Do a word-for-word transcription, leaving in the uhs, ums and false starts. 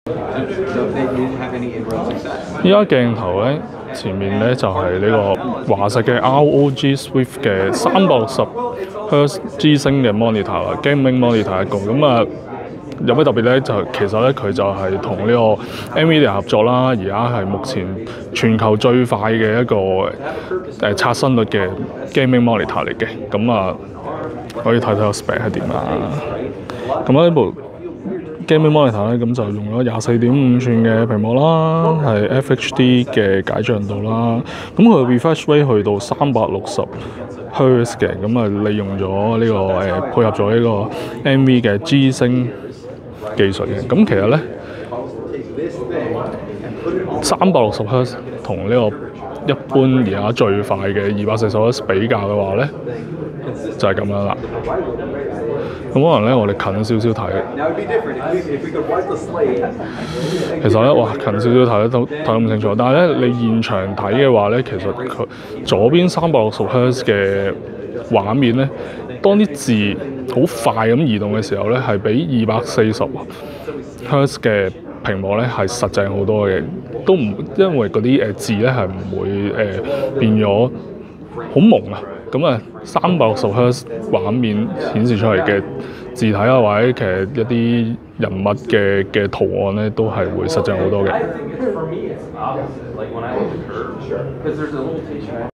依家鏡頭咧，前面咧就係、是、呢個華碩嘅 R O G Swift 嘅三百六十赫茲 G 星嘅 monitor 啦 ，gaming monitor 一個。咁啊，有咩特別咧？就其實咧，佢就係同呢個 NVIDIA 合作啦，而家係目前全球最快嘅一個誒、呃、刷新率嘅 gaming monitor 嚟嘅。咁啊，可以睇睇個 spec 係點啊。咁啊，呢部 gaming monitor 咧，咁就用咗廿四點五寸嘅屏幕啦，係 F H D 嘅解像度啦。咁佢 refresh rate 去到三百六十赫茲嘅，咁啊利用咗呢、這個誒、呃、配合咗呢個 N V 嘅 G 星技術嘅。咁其實咧，三百六十赫茲同呢個一般而家最快嘅二百四十赫茲比較嘅話咧，就係、是、咁樣啦。咁可能咧，我哋近少少睇，其實咧，哇，近少少睇都睇得唔清楚。但係咧，你現場睇嘅話咧，其實佢左邊三百六十赫茲嘅畫面咧，當啲字好快咁移動嘅時候咧，係比二百四十赫茲嘅屏幕咧係實際好多嘅，都唔因為嗰啲誒字咧係唔會誒、呃、變咗好朦啊。咁啊，三百六十赫茲畫面顯示出嚟嘅字體啊，或者其實一啲人物嘅嘅圖案咧，都係會實際好多嘅。